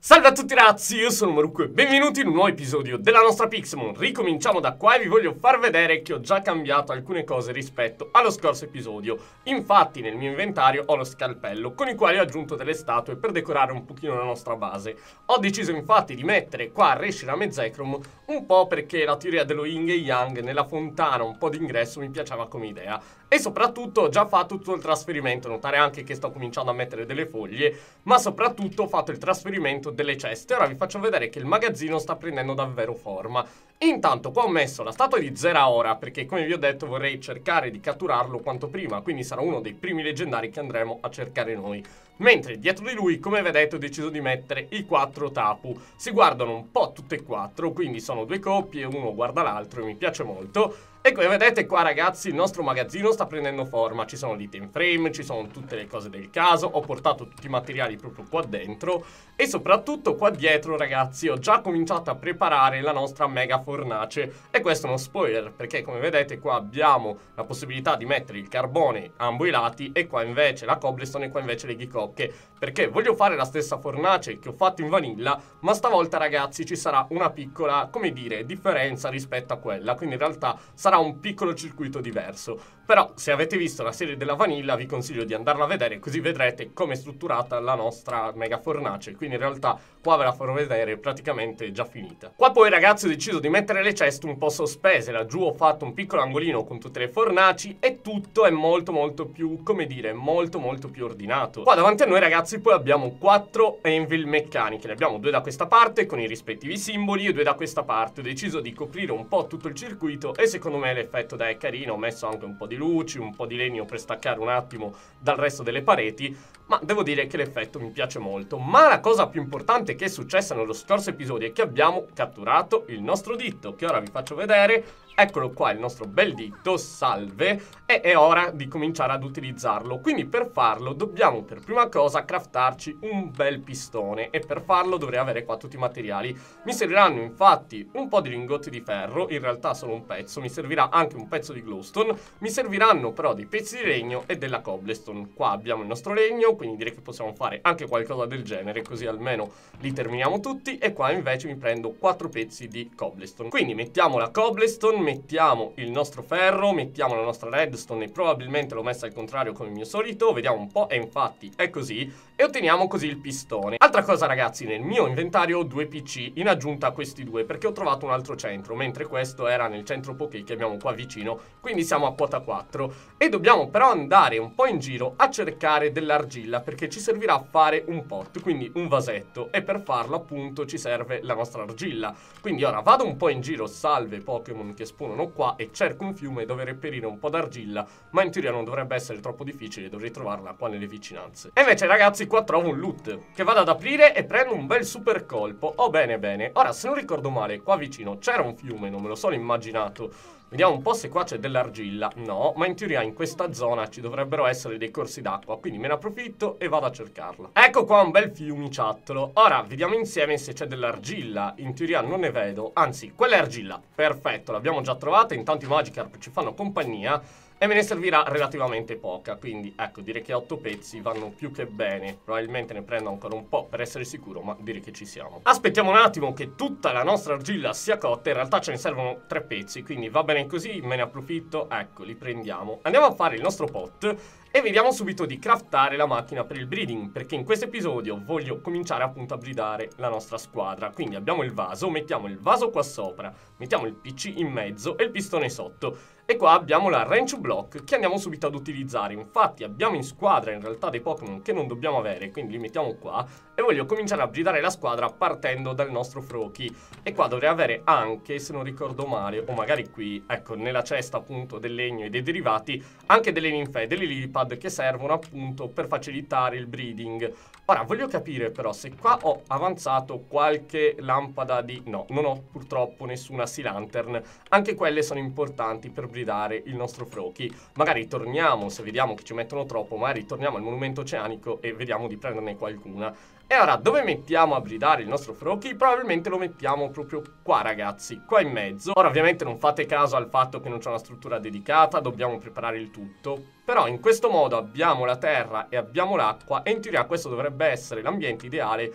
Salve a tutti ragazzi, io sono Marucco e benvenuti in un nuovo episodio della nostra Pixelmon. Ricominciamo da qua e vi voglio far vedere che ho già cambiato alcune cose rispetto allo scorso episodio. Infatti nel mio inventario ho lo scalpello con il quale ho aggiunto delle statue per decorare un pochino la nostra base. Ho deciso infatti di mettere qua Reshiram e Zekrom un po' perché la teoria dello Yin e Yang nella fontana un po' d'ingresso mi piaceva come idea. E soprattutto ho già fatto tutto il trasferimento, notare anche che sto cominciando a mettere delle foglie, ma soprattutto ho fatto il trasferimento delle ceste. Ora vi faccio vedere che il magazzino sta prendendo davvero forma. Intanto qua ho messo la statua di Zeraora perché, come vi ho detto, vorrei cercare di catturarlo quanto prima, quindi sarà uno dei primi leggendari che andremo a cercare noi. Mentre dietro di lui, come vedete, ho deciso di mettere i 4 Tapu. Si guardano un po' tutte e 4, quindi sono due coppie, uno guarda l'altro e mi piace molto. E come vedete qua ragazzi il nostro magazzino sta prendendo forma, ci sono l'item frame, ci sono tutte le cose del caso, ho portato tutti i materiali proprio qua dentro e soprattutto qua dietro ragazzi ho già cominciato a preparare la nostra mega fornace. E questo è uno spoiler perché come vedete qua abbiamo la possibilità di mettere il carbone a ambo i lati e qua invece la cobblestone e qua invece le ghicocche, perché voglio fare la stessa fornace che ho fatto in vanilla, ma stavolta ragazzi ci sarà una piccola, come dire, differenza rispetto a quella, quindi in realtà sarà un piccolo circuito diverso. Però se avete visto la serie della vanilla vi consiglio di andarla a vedere, così vedrete come è strutturata la nostra mega fornace. Quindi in realtà qua ve la farò vedere praticamente già finita. Qua poi ragazzi ho deciso di mettere le ceste un po' sospese, laggiù ho fatto un piccolo angolino con tutte le fornaci e tutto è molto più, come dire, molto più ordinato. Qua davanti a noi ragazzi poi abbiamo 4 anvil meccaniche, ne abbiamo 2 da questa parte con i rispettivi simboli e 2 da questa parte. Ho deciso di coprire un po' tutto il circuito e secondo me l'effetto è carino, ho messo anche un po' di luci, un po' di legno per staccare un attimo dal resto delle pareti, ma devo dire che l'effetto mi piace molto. Ma la cosa più importante che è successa nello scorso episodio è che abbiamo catturato il nostro ditto, che ora vi faccio vedere. Eccolo qua il nostro bel ditto, salve, e è ora di cominciare ad utilizzarlo. Quindi per farlo dobbiamo per prima cosa craftarci un bel pistone e per farlo dovrei avere qua tutti i materiali. Mi serviranno infatti un po' di lingotti di ferro, in realtà solo un pezzo, mi servirà anche un pezzo di glowstone, mi serviranno però dei pezzi di legno e della cobblestone. Qua abbiamo il nostro legno, quindi direi che possiamo fare anche qualcosa del genere, così almeno li terminiamo tutti. E qua invece mi prendo 4 pezzi di cobblestone. Quindi mettiamo la cobblestone, mettiamo il nostro ferro, mettiamo la nostra redstone e probabilmente l'ho messa al contrario come il mio solito, vediamo un po', e infatti è così, e otteniamo così il pistone. Altra cosa ragazzi, nel mio inventario ho 2 PC in aggiunta a questi due perché ho trovato un altro centro, mentre questo era nel centro Poké che abbiamo qua vicino, quindi siamo a quota 4 e dobbiamo però andare un po' in giro a cercare dell'argilla perché ci servirà a fare un pot, quindi un vasetto, e per farlo appunto ci serve la nostra argilla. Quindi ora vado un po' in giro, salve Pokémon che spawnano qua, e cerco un fiume dove reperire un po' d'argilla, ma in teoria non dovrebbe essere troppo difficile, dovrei trovarla qua nelle vicinanze. E invece ragazzi qua trovo un loot che vado ad aprire e prendo un bel super colpo. Oh bene bene, ora se non ricordo male qua vicino c'era un fiume, non me lo sono immaginato. Vediamo un po' se qua c'è dell'argilla. No, ma in teoria in questa zona ci dovrebbero essere dei corsi d'acqua, quindi me ne approfitto e vado a cercarla. Ecco qua un bel fiumiciattolo. Ora vediamo insieme se c'è dell'argilla. In teoria non ne vedo, anzi quella è argilla. Perfetto, l'abbiamo già trovata. Intanto i Magikarp ci fanno compagnia e me ne servirà relativamente poca, quindi ecco, direi che 8 pezzi vanno più che bene. Probabilmente ne prendo ancora un po' per essere sicuro, ma direi che ci siamo. Aspettiamo un attimo che tutta la nostra argilla sia cotta. In realtà ce ne servono 3 pezzi, quindi va bene così, me ne approfitto. Ecco, li prendiamo. Andiamo a fare il nostro pot e vediamo subito di craftare la macchina per il breeding, perché in questo episodio voglio cominciare appunto a breedare la nostra squadra. Quindi abbiamo il vaso, mettiamo il vaso qua sopra, mettiamo il PC in mezzo e il pistone sotto. E qua abbiamo la wrench block che andiamo subito ad utilizzare. Infatti abbiamo in squadra in realtà dei Pokémon che non dobbiamo avere, quindi li mettiamo qua. E voglio cominciare a breedare la squadra partendo dal nostro Froakie. E qua dovrei avere anche, se non ricordo male, o magari qui, ecco, nella cesta appunto del legno e dei derivati, anche delle ninfee, delle lilipad che servono appunto per facilitare il breeding. Ora voglio capire però se qua ho avanzato qualche lampada di... No, non ho purtroppo nessuna Sea Lantern. Anche quelle sono importanti per breedare il nostro Froakie. Magari torniamo, se vediamo che ci mettono troppo, magari torniamo al monumento oceanico e vediamo di prenderne qualcuna. E ora dove mettiamo a breedare il nostro Froakie? Probabilmente lo mettiamo proprio qua ragazzi, qua in mezzo. Ora ovviamente non fate caso al fatto che non c'è una struttura dedicata, dobbiamo preparare il tutto. Però in questo modo abbiamo la terra e abbiamo l'acqua e in teoria questo dovrebbe essere l'ambiente ideale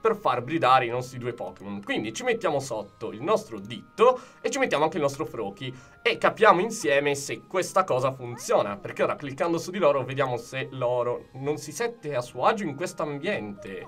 per far bridare i nostri due Pokémon. Quindi ci mettiamo sotto il nostro Ditto e ci mettiamo anche il nostro Froakie e capiamo insieme se questa cosa funziona, perché ora cliccando su di loro vediamo se loro non si sente a suo agio in questo ambiente.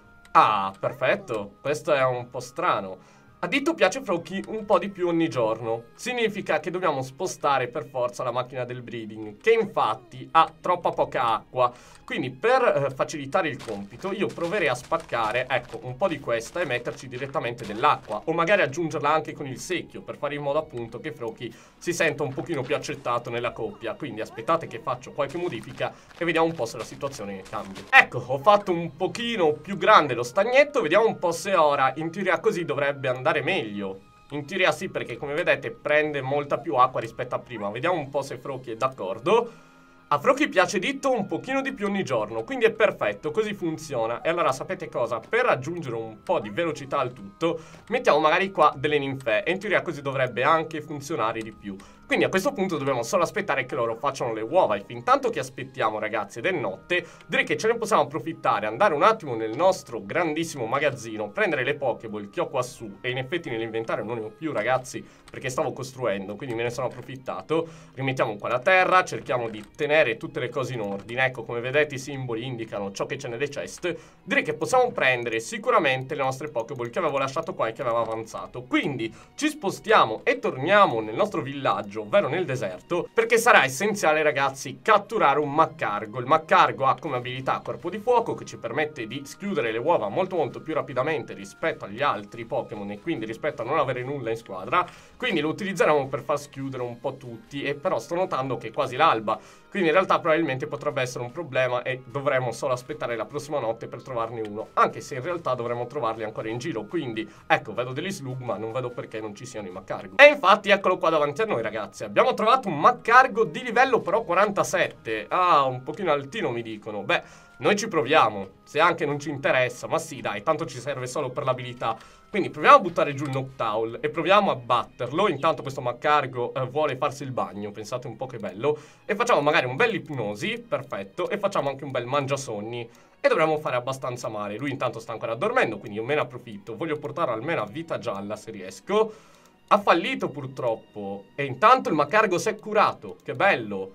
Ah, perfetto, questo è un po' strano. A Ditto piace Froakie un po' di più ogni giorno. Significa che dobbiamo spostare per forza la macchina del breeding, che infatti ha troppa poca acqua. Quindi per facilitare il compito io proverei a spaccare, ecco, un po' di questa e metterci direttamente dell'acqua. O magari aggiungerla anche con il secchio, per fare in modo appunto che Froakie si senta un pochino più accettato nella coppia. Quindi aspettate che faccio qualche modifica e vediamo un po' se la situazione cambia. Ecco, ho fatto un pochino più grande lo stagnetto, vediamo un po' se ora, in teoria così dovrebbe andare meglio. In teoria sì, perché come vedete prende molta più acqua rispetto a prima. Vediamo un po' se Froakie è d'accordo. A Froakie piace Ditto un pochino di più ogni giorno, quindi è perfetto, così funziona. E allora sapete cosa? Per aggiungere un po' di velocità al tutto, mettiamo magari qua delle ninfee e in teoria così dovrebbe anche funzionare di più. Quindi a questo punto dobbiamo solo aspettare che loro facciano le uova e fin tanto che aspettiamo, ragazzi, ed è notte, direi che ce ne possiamo approfittare, andare un attimo nel nostro grandissimo magazzino, prendere le Pokéball che ho qua su e in effetti nell'inventario non ne ho più, ragazzi, perché stavo costruendo, quindi me ne sono approfittato. Rimettiamo qua la terra, cerchiamo di tenere tutte le cose in ordine. Ecco, come vedete i simboli indicano ciò che c'è nelle chest. Direi che possiamo prendere sicuramente le nostre Pokéball che avevo lasciato qua e che avevo avanzato. Quindi ci spostiamo e torniamo nel nostro villaggio, ovvero nel deserto, perché sarà essenziale, ragazzi, catturare un Magcargo. Il Magcargo ha come abilità Corpo di Fuoco, che ci permette di schiudere le uova molto più rapidamente rispetto agli altri Pokémon e quindi rispetto a non avere nulla in squadra. Quindi lo utilizzeremo per far schiudere un po' tutti, e però sto notando che è quasi l'alba, quindi in realtà probabilmente potrebbe essere un problema e dovremo solo aspettare la prossima notte per trovarne uno, anche se in realtà dovremo trovarli ancora in giro. Quindi ecco, vedo degli slug ma non vedo perché non ci siano i Magcargo. E infatti eccolo qua davanti a noi, ragazzi, abbiamo trovato un Magcargo di livello però 47. Ah, un pochino altino mi dicono. Beh, noi ci proviamo, se anche non ci interessa, ma sì dai, tanto ci serve solo per l'abilità. Quindi proviamo a buttare giù il Noctowl e proviamo a batterlo. Intanto questo Magcargo vuole farsi il bagno, pensate un po' che bello. E facciamo magari un bel ipnosi, perfetto, e facciamo anche un bel mangiasogni. E dovremmo fare abbastanza male. Lui intanto sta ancora dormendo, quindi io me ne approfitto. Voglio portarlo almeno a vita gialla se riesco. Ha fallito purtroppo. E intanto il Magcargo si è curato, che bello.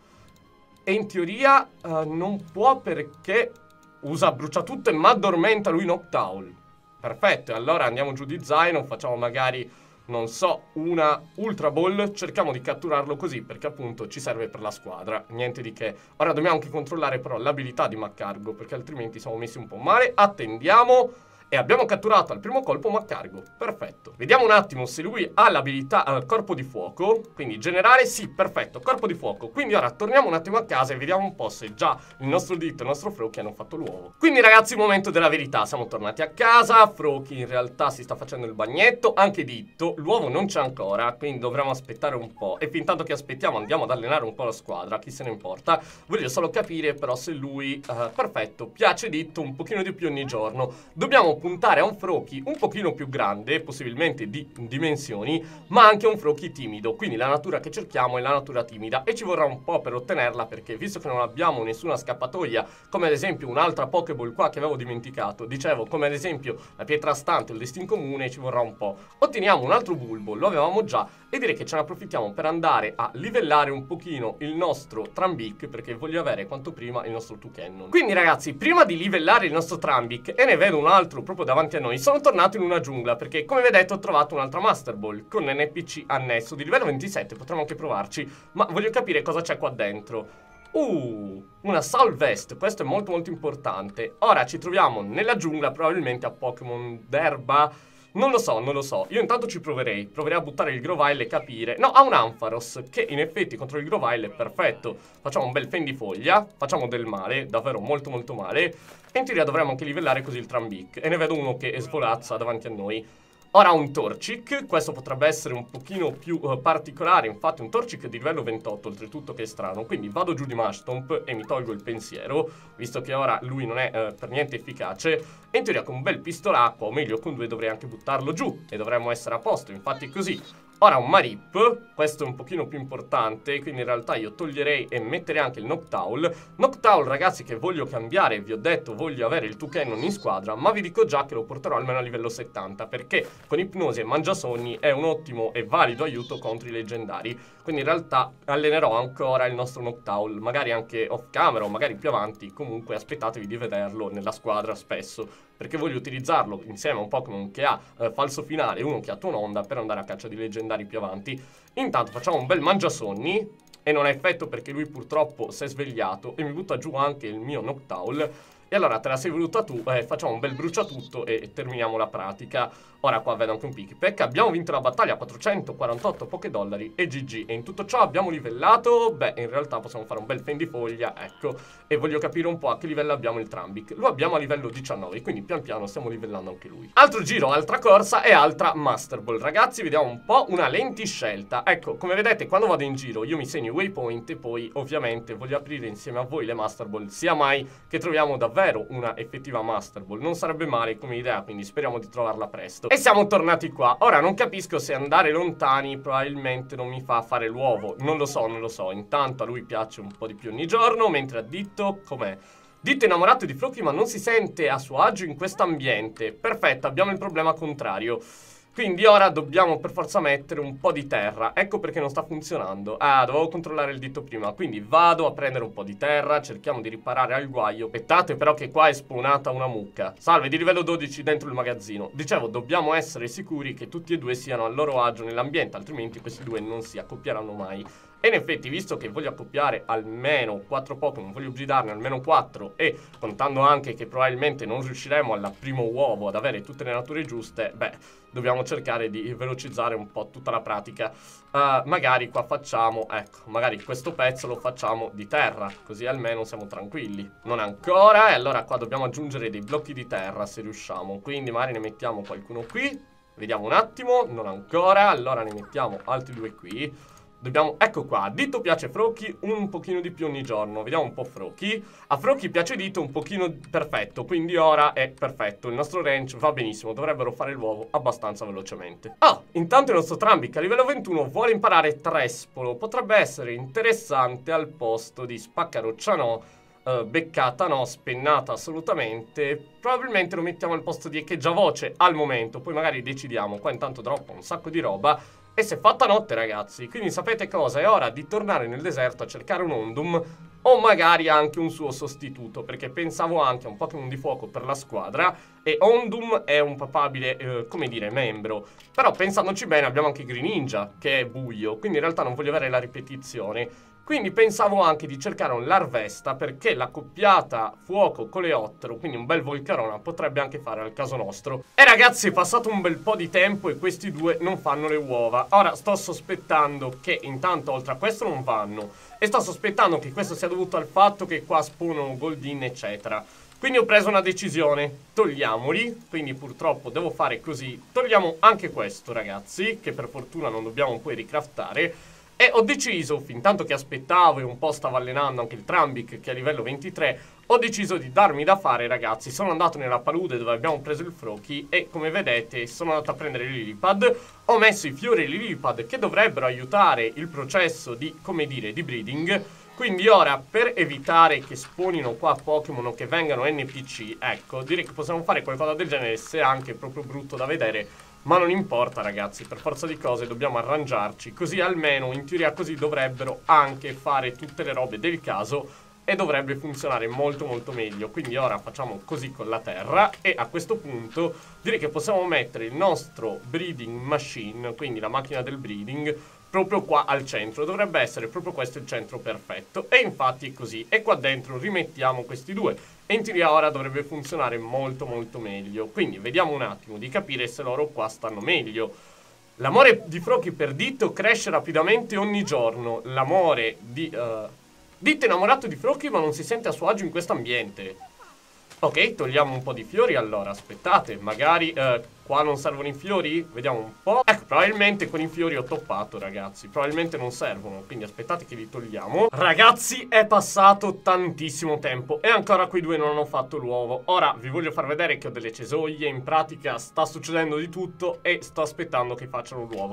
E in teoria non può perché usa bruciatutto e ma addormenta lui Noctowl. Perfetto, e allora andiamo giù di zaino, facciamo magari, non so, una Ultra Ball, cerchiamo di catturarlo così perché appunto ci serve per la squadra, niente di che. Ora dobbiamo anche controllare però l'abilità di Magcargo perché altrimenti siamo messi un po' male. Attendiamo. E abbiamo catturato al primo colpo Magcargo. Perfetto. Vediamo un attimo se lui ha l'abilità Corpo di Fuoco. Quindi generale, sì, perfetto, Corpo di Fuoco. Quindi ora torniamo un attimo a casa e vediamo un po' se già il nostro Ditto e il nostro Froakie hanno fatto l'uovo. Quindi ragazzi, il momento della verità. Siamo tornati a casa. Froakie in realtà si sta facendo il bagnetto. Anche Ditto. L'uovo non c'è ancora, quindi dovremo aspettare un po'. E fin tanto che aspettiamo andiamo ad allenare un po' la squadra. Chi se ne importa. Voglio solo capire però se lui, perfetto, piace Ditto un pochino di più ogni giorno. Dobbiamo puntare a un Froakie un pochino più grande, possibilmente di dimensioni, ma anche un Froakie timido. Quindi la natura che cerchiamo è la natura timida e ci vorrà un po' per ottenerla, perché visto che non abbiamo nessuna scappatoia, come ad esempio un'altra Pokéball qua che avevo dimenticato, dicevo, come ad esempio la pietra stante o il destin comune, ci vorrà un po'. Otteniamo un altro Bulbo, lo avevamo già, e direi che ce ne approfittiamo per andare a livellare un pochino il nostro Trambic, perché voglio avere quanto prima il nostro Toucannon. Quindi ragazzi, prima di livellare il nostro Trambic, e ne vedo un altro proprio davanti a noi, sono tornato in una giungla perché come vedete ho trovato un'altra Master Ball con NPC annesso di livello 27, potremmo anche provarci, ma voglio capire cosa c'è qua dentro. Una Soul Vest, questo è molto importante. Ora ci troviamo nella giungla, probabilmente a Pokémon d'erba. Non lo so, io intanto ci proverei a buttare il Grovyle e capire. No, ha un Ampharos, che in effetti contro il Grovyle è perfetto. Facciamo un bel fendifoglia, facciamo del male, davvero molto male. E in teoria dovremmo anche livellare così il Trambic. E ne vedo uno che svolazza davanti a noi. Ora un Torchic, questo potrebbe essere un pochino più particolare, infatti un Torchic di livello 28 oltretutto, che è strano, quindi vado giù di Mastomp e mi tolgo il pensiero, visto che ora lui non è per niente efficace, e in teoria con un bel pistolacqua, o meglio con due dovrei anche buttarlo giù e dovremmo essere a posto, infatti così. Ora un Marip, questo è un pochino più importante, quindi in realtà io toglierei e metterei anche il Noctowl. Noctowl, ragazzi, che voglio cambiare, vi ho detto voglio avere il Toucannon in squadra, ma vi dico già che lo porterò almeno a livello 70, perché con Ipnosi e Mangiasogni è un ottimo e valido aiuto contro i leggendari. Quindi in realtà allenerò ancora il nostro Noctowl, magari anche off camera o magari più avanti. Comunque aspettatevi di vederlo nella squadra spesso, perché voglio utilizzarlo insieme a un Pokémon che ha falso finale e uno che ha Tononda per andare a caccia di leggendari più avanti. Intanto facciamo un bel Mangiasogni, e non ha effetto perché lui purtroppo si è svegliato e mi butta giù anche il mio Noctowl. E allora te la sei voluta tu, facciamo un bel bruciatutto e terminiamo la pratica. Ora qua vedo anche un Pikipek. Abbiamo vinto la battaglia a 448 Pokédollari e GG. E in tutto ciò abbiamo livellato? Beh, in realtà possiamo fare un bel fendifoglia, ecco. E voglio capire un po' a che livello abbiamo il Trambic. Lo abbiamo a livello 19, quindi pian piano stiamo livellando anche lui. Altro giro, altra corsa e altra Master Ball. Ragazzi, vediamo un po' una lentiscelta. Ecco, come vedete, quando vado in giro io mi segno i waypoint e poi ovviamente voglio aprire insieme a voi le Master Ball. Sia mai che troviamo davvero una effettiva Master Ball. Non sarebbe male come idea, quindi speriamo di trovarla presto. E siamo tornati qua. Ora non capisco se andare lontani probabilmente non mi fa fare l'uovo. Non lo so, non lo so. Intanto a lui piace un po' di più ogni giorno, mentre a Ditto, com'è? Ditto è innamorato di Froakie ma non si sente a suo agio in questo ambiente. Perfetto, abbiamo il problema contrario. Quindi ora dobbiamo per forza mettere un po' di terra. Ecco perché non sta funzionando. Ah, dovevo controllare il Ditto prima. Quindi vado a prendere un po' di terra. Cerchiamo di riparare al guaio. Aspettate però che qua è spawnata una mucca. Salve, di livello 12 dentro il magazzino. Dicevo, dobbiamo essere sicuri che tutti e due siano a loro agio nell'ambiente, altrimenti questi due non si accopieranno mai. E in effetti, visto che voglio accoppiare almeno 4 Pokémon, voglio bridarne almeno 4, e contando anche che probabilmente non riusciremo al primo uovo ad avere tutte le nature giuste, beh, dobbiamo cercare di velocizzare un po' tutta la pratica. Magari qua facciamo, ecco, magari questo pezzo lo facciamo di terra, così almeno siamo tranquilli. Non ancora, e allora qua dobbiamo aggiungere dei blocchi di terra se riusciamo, quindi magari ne mettiamo qualcuno qui. Vediamo un attimo, non ancora, allora ne mettiamo altri 2 qui. Dobbiamo, ecco qua, a Ditto piace Froakie un pochino di più ogni giorno. Vediamo un po' Froakie. A Froakie piace Ditto un pochino, perfetto. Quindi ora è perfetto, il nostro range va benissimo. Dovrebbero fare l'uovo abbastanza velocemente. Intanto il nostro Trambic a livello 21 vuole imparare Trespolo. Potrebbe essere interessante al posto di Spaccaroccia no, beccata no, spennata assolutamente. Probabilmente lo mettiamo al posto di Echeggia Voce al momento. Poi magari decidiamo. Qua intanto droppa un sacco di roba. E si è fatta notte, ragazzi. Quindi sapete cosa? È ora di tornare nel deserto a cercare un Ondum, o magari anche un suo sostituto, perché pensavo anche a un Pokémon di fuoco per la squadra. E Ondum è un papabile, come dire, membro. Però pensandoci bene abbiamo anche Greninja, che è buio. Quindi in realtà non voglio avere la ripetizione. Quindi pensavo anche di cercare un Larvesta, perché la coppiata fuoco coleottero, quindi un bel Volcarona, potrebbe anche fare al caso nostro. E ragazzi, è passato un bel po' di tempo e questi due non fanno le uova. Ora sto sospettando che intanto oltre a questo non vanno, e sto sospettando che questo sia dovuto al fatto che qua spawnano Goldin eccetera. Quindi ho preso una decisione, togliamoli, quindi purtroppo devo fare così. Togliamo anche questo, ragazzi, che per fortuna non dobbiamo poi ricraftare. E ho deciso, fin tanto che aspettavo e un po' stavo allenando anche il Trambic che è a livello 23, ho deciso di darmi da fare, ragazzi. Sono andato nella palude dove abbiamo preso il Froakie e come vedete sono andato a prendere il Lilipad. Ho messo i fiori Lilipad che dovrebbero aiutare il processo di, come dire, di breeding. Quindi ora, per evitare che spawnino qua Pokémon o che vengano NPC, ecco, direi che possiamo fare qualcosa del genere, se anche proprio brutto da vedere. Ma non importa, ragazzi, per forza di cose dobbiamo arrangiarci. Così almeno, in teoria così dovrebbero anche fare tutte le robe del caso e dovrebbe funzionare molto molto meglio. Quindi ora facciamo così con la terra e a questo punto direi che possiamo mettere il nostro breeding machine, quindi la macchina del breeding, proprio qua al centro. Dovrebbe essere proprio questo il centro perfetto. E infatti è così. E qua dentro rimettiamo questi due. E in teoria ora dovrebbe funzionare molto molto meglio. Quindi vediamo un attimo di capire se loro qua stanno meglio. L'amore di Froakie per Ditto cresce rapidamente ogni giorno. L'amore di... Ditto è innamorato di Froakie ma non si sente a suo agio in questo ambiente. Ok, togliamo un po' di fiori allora, aspettate, magari qua non servono i fiori? Vediamo un po'. Ecco, probabilmente con i fiori ho toppato, ragazzi, probabilmente non servono, quindi aspettate che li togliamo. Ragazzi, è passato tantissimo tempo e ancora quei due non hanno fatto l'uovo. Ora vi voglio far vedere che ho delle cesoie, in pratica sta succedendo di tutto e sto aspettando che facciano l'uovo.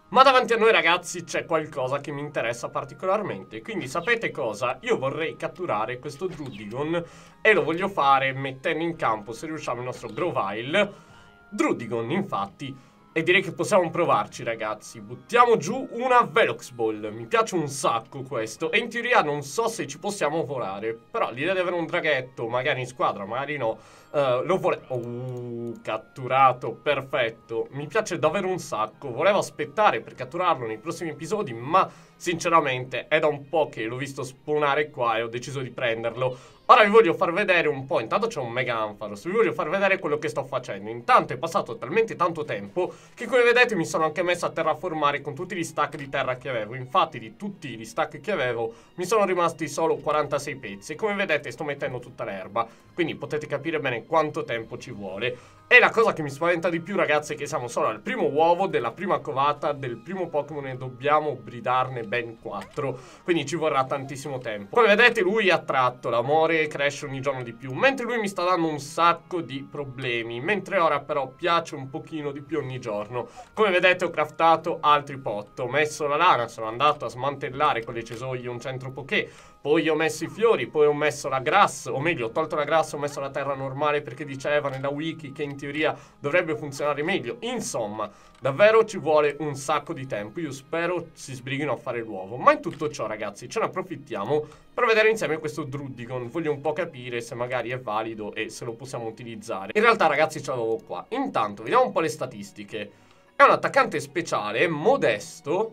Ma davanti a noi ragazzi c'è qualcosa che mi interessa particolarmente. Quindi sapete cosa? Io vorrei catturare questo Druddigon e lo voglio fare mettendo in campo, se riusciamo, il nostro Grovyle Druddigon, infatti. E direi che possiamo provarci ragazzi. Buttiamo giù una Velox Ball. Mi piace un sacco questo. E in teoria non so se ci possiamo volare. Però l'idea di avere un draghetto, magari in squadra, magari no, lo volevo... catturato, perfetto. Mi piace davvero un sacco. Volevo aspettare per catturarlo nei prossimi episodi, ma sinceramente è da un po' che l'ho visto spawnare qua e ho deciso di prenderlo. Ora vi voglio far vedere un po', intanto c'è un Mega Ampharos, vi voglio far vedere quello che sto facendo. Intanto è passato talmente tanto tempo che, come vedete, mi sono anche messo a terraformare con tutti gli stack di terra che avevo. Infatti di tutti gli stack che avevo mi sono rimasti solo 46 pezzi. E come vedete sto mettendo tutta l'erba, quindi potete capire bene quanto tempo ci vuole. E la cosa che mi spaventa di più ragazzi è che siamo solo al primo uovo della prima covata del primo Pokémon e dobbiamo bridarne ben 4. Quindi ci vorrà tantissimo tempo. Come vedete lui è attratto, l'amore cresce ogni giorno di più, mentre lui mi sta dando un sacco di problemi. Mentre ora però piace un pochino di più ogni giorno. Come vedete ho craftato altri pot, ho messo la lana, sono andato a smantellare con le cesoie un centro Poké. Poi ho messo i fiori, poi ho messo la grass, o meglio ho tolto la grass, ho messo la terra normale perché diceva nella wiki che in teoria dovrebbe funzionare meglio. Insomma, davvero ci vuole un sacco di tempo. Io spero si sbrighino a fare l'uovo. Ma in tutto ciò ragazzi ce ne approfittiamo per vedere insieme questo Druddigon. Voglio un po' capire se magari è valido e se lo possiamo utilizzare. In realtà ragazzi ce l'avevo qua. Intanto vediamo un po' le statistiche. È un attaccante speciale, modesto.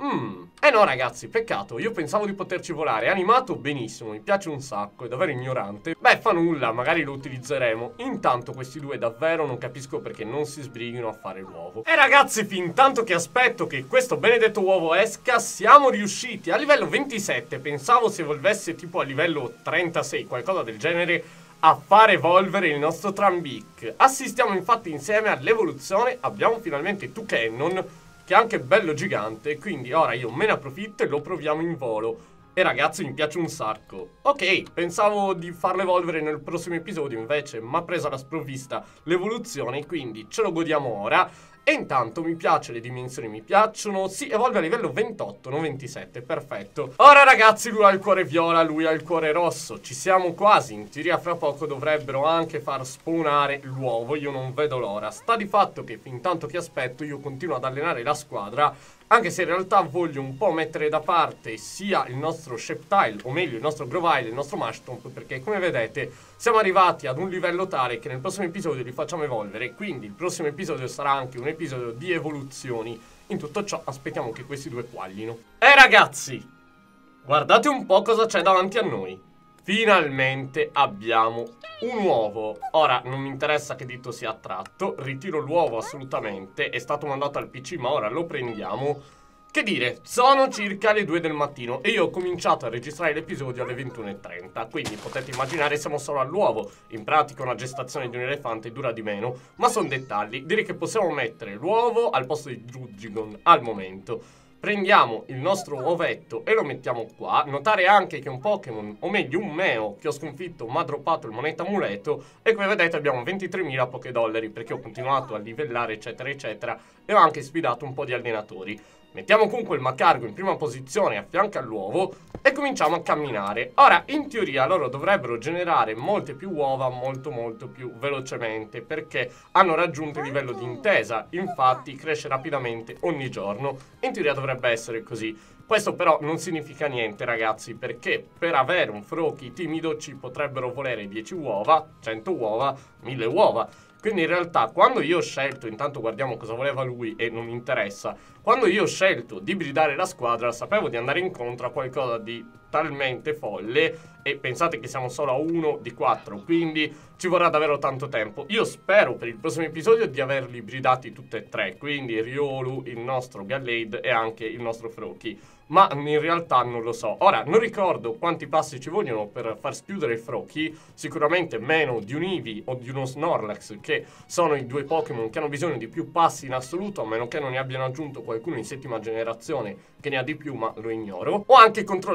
Eh no ragazzi, peccato, io pensavo di poterci volare. È animato benissimo, mi piace un sacco, è davvero ignorante. Beh, fa nulla, magari lo utilizzeremo. Intanto questi due davvero non capisco perché non si sbrighino a fare l'uovo. E ragazzi, fin tanto che aspetto che questo benedetto uovo esca, siamo riusciti a livello 27. Pensavo si evolvesse tipo a livello 36, qualcosa del genere, a far evolvere il nostro Trumbeak. Assistiamo infatti insieme all'evoluzione. Abbiamo finalmente Toucannon, che è anche bello gigante, quindi ora io me ne approfitto e lo proviamo in volo. E ragazzi mi piace un sacco. Ok, pensavo di farlo evolvere nel prossimo episodio, invece mi ha presa la sprovvista l'evoluzione, quindi ce lo godiamo ora. E intanto mi piace, le dimensioni mi piacciono. Sì, evolve a livello 28, non 27, perfetto. Ora ragazzi lui ha il cuore viola, lui ha il cuore rosso. Ci siamo quasi, in teoria fra poco dovrebbero anche far spawnare l'uovo. Io non vedo l'ora. Sta di fatto che fin tanto che aspetto io continuo ad allenare la squadra, anche se in realtà voglio un po' mettere da parte sia il nostro Sceptile, o meglio il nostro Grovyle e il nostro Marshtomp, perché come vedete siamo arrivati ad un livello tale che nel prossimo episodio li facciamo evolvere. Quindi il prossimo episodio sarà anche un episodio di evoluzioni. In tutto ciò aspettiamo che questi due quaglino. E ragazzi, guardate un po' cosa c'è davanti a noi. Finalmente abbiamo un uovo. Ora non mi interessa che dito sia attratto, ritiro l'uovo assolutamente. È stato mandato al PC ma ora lo prendiamo. Che dire, sono circa le 2 del mattino e io ho cominciato a registrare l'episodio alle 21:30. Quindi potete immaginare siamo solo all'uovo. In pratica una gestazione di un elefante dura di meno, ma sono dettagli. Direi che possiamo mettere l'uovo al posto di Druddigon al momento. Prendiamo il nostro uovetto e lo mettiamo qua. Notare anche che un Pokémon, o meglio un Meo che ho sconfitto, mi ha droppato il moneta amuleto. E come vedete abbiamo 23.000 Pokédollari perché ho continuato a livellare eccetera eccetera. E ho anche sfidato un po' di allenatori. Mettiamo comunque il Macargo in prima posizione a fianco all'uovo e cominciamo a camminare. Ora, in teoria loro dovrebbero generare molte più uova molto più velocemente, perché hanno raggiunto il livello di intesa. Infatti cresce rapidamente ogni giorno. In teoria dovrebbe essere così. Questo però non significa niente ragazzi, perché per avere un Froakie timido ci potrebbero volere 10 uova, 100 uova, 1000 uova. Quindi in realtà quando io ho scelto, intanto guardiamo cosa voleva lui e non mi interessa, quando io ho scelto di bridare la squadra sapevo di andare incontro a qualcosa di talmente folle. E pensate che siamo solo a 1 di 4, quindi ci vorrà davvero tanto tempo. Io spero per il prossimo episodio di averli bridati tutti e tre, quindi Riolu, il nostro Gallade e anche il nostro Froakie. Ma in realtà non lo so. Ora, non ricordo quanti passi ci vogliono per far schiudere il Froakie. Sicuramente meno di un Eevee o di uno Snorlax, che sono i due Pokémon che hanno bisogno di più passi in assoluto, a meno che non ne abbiano aggiunto qualcuno in 7ª generazione che ne ha di più, ma lo ignoro. Ho anche controllato la wiki.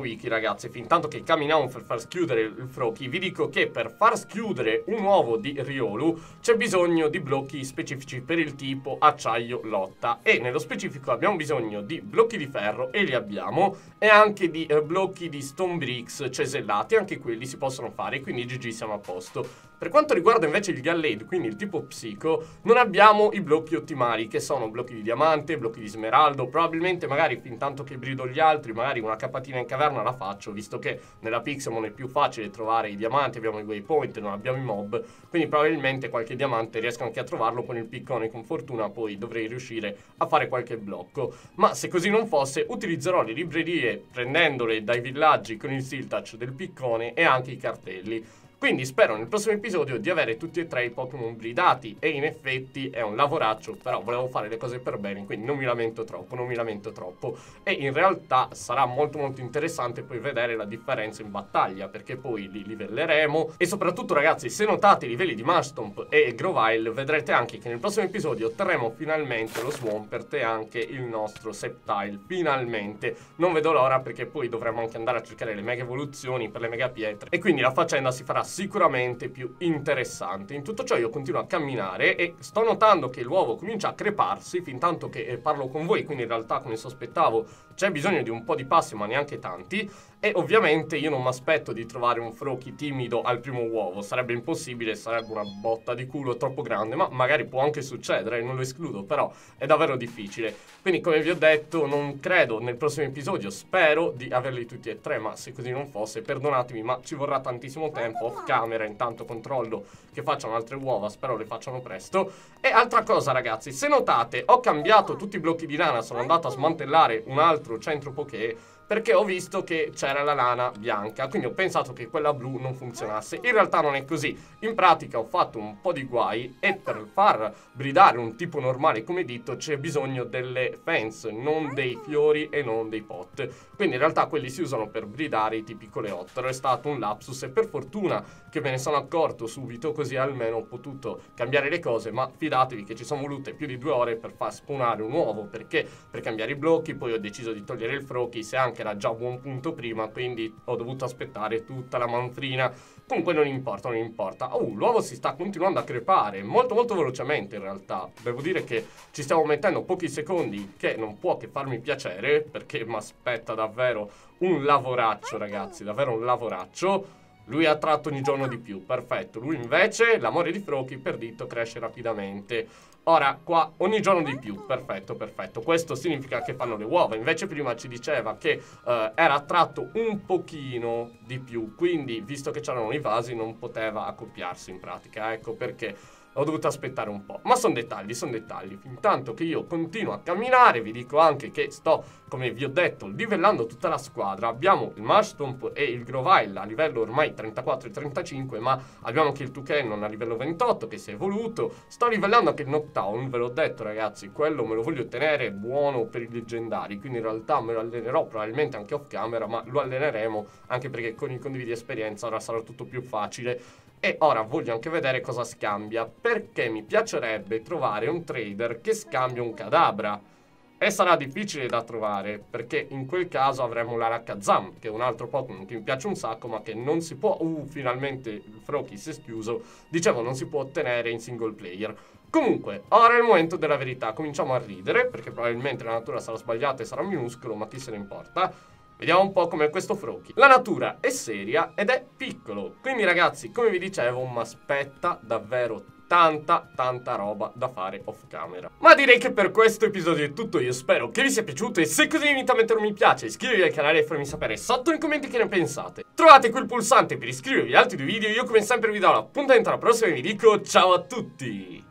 wiki, ragazzi, fin tanto che camminiamo per far schiudere il Froakie, vi dico che per far schiudere un uovo di Riolu c'è bisogno di blocchi specifici per il tipo acciaio lotta, e nello specifico abbiamo bisogno di blocchi di ferro, e li abbiamo, e anche di blocchi di stone bricks cesellati, anche quelli si possono fare, quindi GG, siamo a posto. Per quanto riguarda invece il Gallade, quindi il tipo psico, non abbiamo i blocchi ottimali, che sono blocchi di diamante, blocchi di smeraldo. Probabilmente magari fin tanto che brido gli altri, magari una capatina in caverna la faccio, visto che nella Pixelmon è più facile trovare i diamanti, abbiamo i waypoint, non abbiamo i mob, quindi probabilmente qualche diamante riesco anche a trovarlo con il piccone, con fortuna poi dovrei riuscire a fare qualche blocco. Ma se così non fosse, utilizzerò le librerie prendendole dai villaggi con il siltouch del piccone e anche i cartelli. Quindi spero nel prossimo episodio di avere tutti e tre i Pokémon bridati, e in effetti è un lavoraccio, però volevo fare le cose per bene, quindi non mi lamento troppo, e in realtà sarà molto interessante poi vedere la differenza in battaglia, perché poi li livelleremo, e soprattutto, ragazzi, se notate i livelli di Marshtomp e Grovyle, vedrete anche che nel prossimo episodio otterremo finalmente lo Swampert e anche il nostro Sceptile, finalmente. Non vedo l'ora, perché poi dovremo anche andare a cercare le mega evoluzioni per le mega pietre, e quindi la faccenda si farà sicuramente più interessante. In tutto ciò io continuo a camminare e sto notando che l'uovo comincia a creparsi fin tanto che parlo con voi, quindi in realtà, come sospettavo, c'è bisogno di un po' di passi, ma neanche tanti. E ovviamente io non mi aspetto di trovare un Froakie timido al primo uovo, sarebbe impossibile, sarebbe una botta di culo troppo grande, ma magari può anche succedere, non lo escludo, però è davvero difficile. Quindi, come vi ho detto, non credo nel prossimo episodio, spero di averli tutti e tre, ma se così non fosse, perdonatemi, ma ci vorrà tantissimo tempo off camera. Intanto controllo che facciano altre uova, spero le facciano presto. E altra cosa, ragazzi, se notate, ho cambiato tutti i blocchi di lana, sono andato a smantellare un altro centro Poké, perché ho visto che c'era la lana bianca, quindi ho pensato che quella blu non funzionasse. In realtà non è così. In pratica ho fatto un po' di guai, e per far bridare un tipo normale, come detto, c'è bisogno delle fence, non dei fiori e non dei pot. Quindi in realtà quelli si usano per bridare i tipi coleottero. È stato un lapsus, e per fortuna che me ne sono accorto subito, così almeno ho potuto cambiare le cose. Ma fidatevi che ci sono volute più di 2 ore per far spawnare un uovo, perché per cambiare i blocchi poi ho deciso di togliere il Froakie, se anche era già a buon punto prima, quindi ho dovuto aspettare tutta la manfrina. Comunque non importa. L'uovo si sta continuando a crepare molto velocemente. In realtà devo dire che ci stiamo mettendo pochi secondi, che non può che farmi piacere, perché mi aspetta davvero un lavoraccio, ragazzi, davvero un lavoraccio. Lui ha attratto ogni giorno di più, perfetto. Lui invece, l'amore di Froakie, per dito, cresce rapidamente. Ora, qua, ogni giorno di più, perfetto. Questo significa che fanno le uova. Invece prima ci diceva che era attratto un pochino di più, quindi, visto che c'erano i vasi, non poteva accoppiarsi in pratica. Ecco perché ho dovuto aspettare un po'. Ma sono dettagli. Fintanto che io continuo a camminare, vi dico anche che sto, come vi ho detto, livellando tutta la squadra. Abbiamo il Marshtomp e il Grovyle a livello ormai 34 e 35, ma abbiamo anche il Toucannon a livello 28 che si è evoluto. Sto livellando anche il Noctown, ve l'ho detto, ragazzi, quello me lo voglio tenere buono per i leggendari, quindi in realtà me lo allenerò probabilmente anche off camera, ma lo alleneremo anche perché con i condividi esperienza ora sarà tutto più facile. E ora voglio anche vedere cosa scambia, perché mi piacerebbe trovare un trader che scambia un Kadabra. E sarà difficile da trovare, perché in quel caso avremo l'Alakazam, che è un altro Pokémon che mi piace un sacco, ma che non si può... finalmente il Froakie si è schiuso. Dicevo, non si può ottenere in single player. Comunque, ora è il momento della verità. Cominciamo a ridere, perché probabilmente la natura sarà sbagliata e sarà minuscolo, ma chi se ne importa. Vediamo un po' com'è questo Froakie. La natura è seria ed è piccolo. Quindi, ragazzi, come vi dicevo, mi aspetta davvero tanta roba da fare off camera. Ma direi che per questo episodio è tutto. Io spero che vi sia piaciuto, e se così vi invito a mettere un mi piace, iscrivetevi al canale e fatemi sapere sotto nei commenti che ne pensate. Trovate quel pulsante per iscrivervi agli altri 2 video. Io come sempre vi do l'appuntamento alla prossima e vi dico ciao a tutti.